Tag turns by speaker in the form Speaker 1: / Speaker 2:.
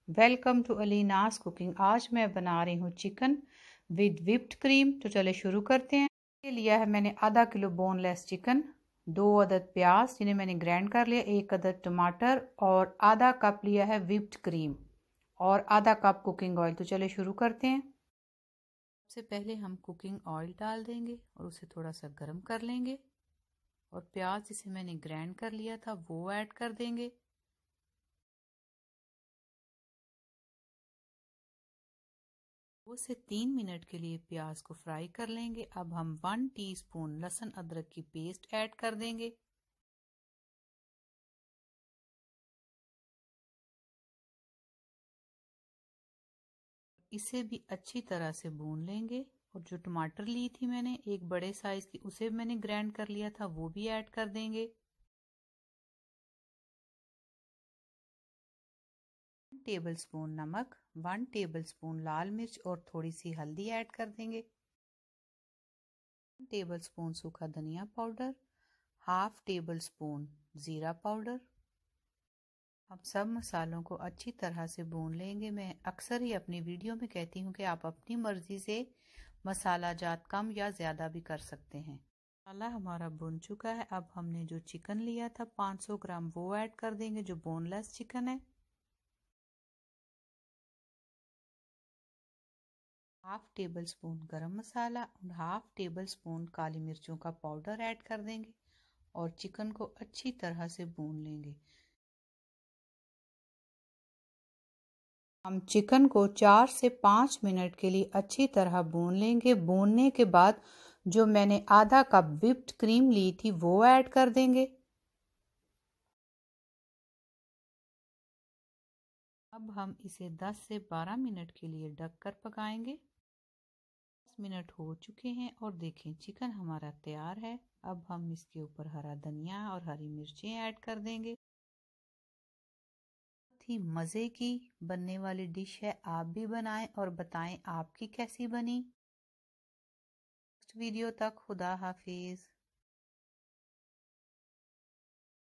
Speaker 1: Welcome to अलीनास cooking. आज मैं बना रही हूँ चिकन विद व्हिप्ड क्रीम। तो चले शुरू करते हैं। ये लिया है मैंने आधा किलो बोनलेस चिकन, 2 अदद प्याज जिन्हें मैंने ग्राइंड कर लिया, 1 अदद टमाटर और आधा कप लिया है व्हिप्ड क्रीम और आधा कप कुकिंग ऑयल। तो चले शुरू करते हैं। सबसे पहले हम कुकिंग ऑयल डाल देंगे और उसे थोड़ा सा गर्म कर लेंगे और प्याज जिसे मैंने ग्राइंड कर लिया था वो ऐड कर देंगे। 2 से 3 मिनट के लिए प्याज को फ्राई कर लेंगे। अब हम 1 टीस्पून लहसुन अदरक की पेस्ट ऐड कर देंगे। इसे भी अच्छी तरह से भून लेंगे और जो टमाटर ली थी मैंने एक बड़े साइज की, उसे मैंने ग्राइंड कर लिया था, वो भी ऐड कर देंगे। 1 टेबलस्पून नमक, 1 टेबलस्पून लाल मिर्च और थोड़ी सी हल्दी ऐड कर देंगे। 1 टेबलस्पून सूखा धनिया पाउडर, हाफ टेबल स्पून जीरा पाउडर। अब सब मसालों को अच्छी तरह से भून लेंगे। मैं अक्सर ही अपनी वीडियो में कहती हूँ कि आप अपनी मर्जी से मसाला जात कम या ज़्यादा भी कर सकते हैं। मसाला हमारा भुन चुका है। अब हमने जो चिकन लिया था 500 ग्राम वो ऐड कर देंगे, जो बोनलेस चिकन है। Half tablespoon garam masala और हाफ टेबल स्पून काली मिर्चों का पाउडर ऐड कर देंगे और चिकन को अच्छी तरह से भून लेंगे। हम चिकन को 4 से 5 मिनट के लिए अच्छी तरह भून लेंगे। भूनने के बाद जो मैंने आधा कप व्हिप्ड क्रीम ली थी वो ऐड कर देंगे। अब हम इसे 10 से 12 मिनट के लिए ढककर पकाएंगे। 10 मिनट हो चुके हैं और देखें चिकन हमारा तैयार है। अब हम इसके ऊपर हरा धनिया और हरी मिर्चें ऐड कर देंगे। बहुत ही मज़े की बनने वाली डिश है, आप भी बनाएं और बताएं आपकी कैसी बनी। नेक्स्ट वीडियो तक खुदा हाफिज।